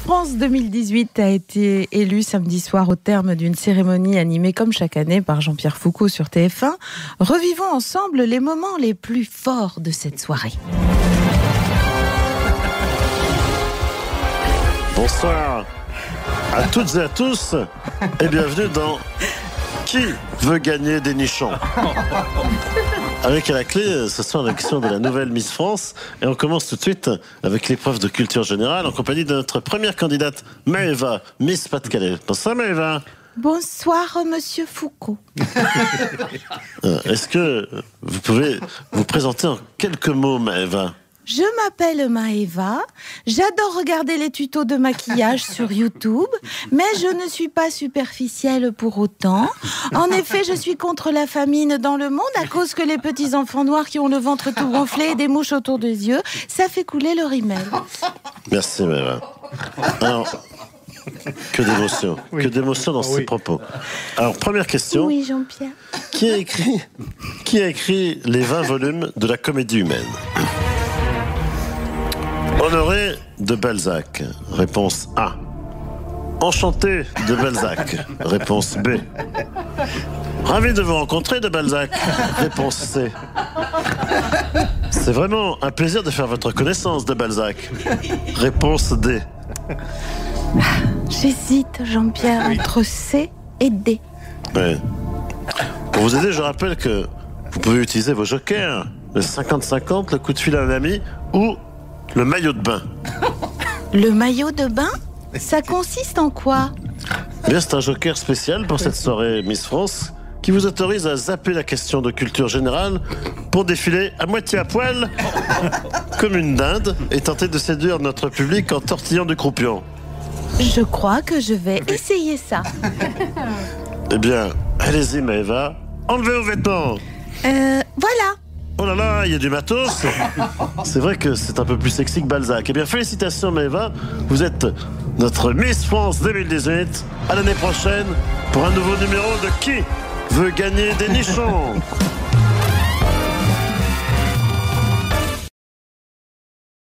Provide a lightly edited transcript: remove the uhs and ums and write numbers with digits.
France 2018 a été élue samedi soir au terme d'une cérémonie animée comme chaque année par Jean-Pierre Foucault sur TF1. Revivons ensemble les moments les plus forts de cette soirée. Bonsoir à toutes et à tous et bienvenue dans Qui veut gagner des nichons ? Avec à la clé ce soir la question de la nouvelle Miss France et on commence tout de suite avec l'épreuve de culture générale en compagnie de notre première candidate Maëva, Miss Pas-de-Calais. Bonsoir Maëva. Bonsoir Monsieur Foucault. Est-ce que vous pouvez vous présenter en quelques mots Maëva ? Je m'appelle Maëva, j'adore regarder les tutos de maquillage sur YouTube, mais je ne suis pas superficielle pour autant. En effet, je suis contre la famine dans le monde à cause que les petits enfants noirs qui ont le ventre tout gonflé et des mouches autour des yeux, ça fait couler le rimel. Merci Maëva. Alors, que d'émotion dans ces propos. Alors, première question. Oui, Jean-Pierre. Qui a écrit les 20 volumes de la comédie humaine ? Honoré de Balzac, réponse A. Enchanté de Balzac, réponse B. Ravi de vous rencontrer de Balzac, réponse C. C'est vraiment un plaisir de faire votre connaissance de Balzac, réponse D. J'hésite, Jean-Pierre, entre C et D. Ouais. Pour vous aider, je rappelle que vous pouvez utiliser vos jokers, le 50-50, le coup de fil à un ami ou le maillot de bain. Le maillot de bain ? Ça consiste en quoi ? Eh bien, c'est un joker spécial pour cette soirée Miss France qui vous autorise à zapper la question de culture générale pour défiler à moitié à poil comme une dinde et tenter de séduire notre public en tortillant du croupion. Je crois que je vais essayer ça. Eh bien, allez-y Maëva, enlevez vos vêtements. Voilà. Oh là là, il y a du matos. C'est vrai que c'est un peu plus sexy que Balzac. Eh bien, félicitations Maëva, vous êtes notre Miss France 2018. À l'année prochaine pour un nouveau numéro de Qui veut gagner des nichons ?